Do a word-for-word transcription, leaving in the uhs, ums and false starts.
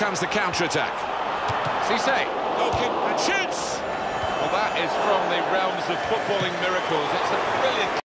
comes the counter-attack. Cisse, looking and shoots! Well, that is from the realms of footballing miracles. It's a brilliant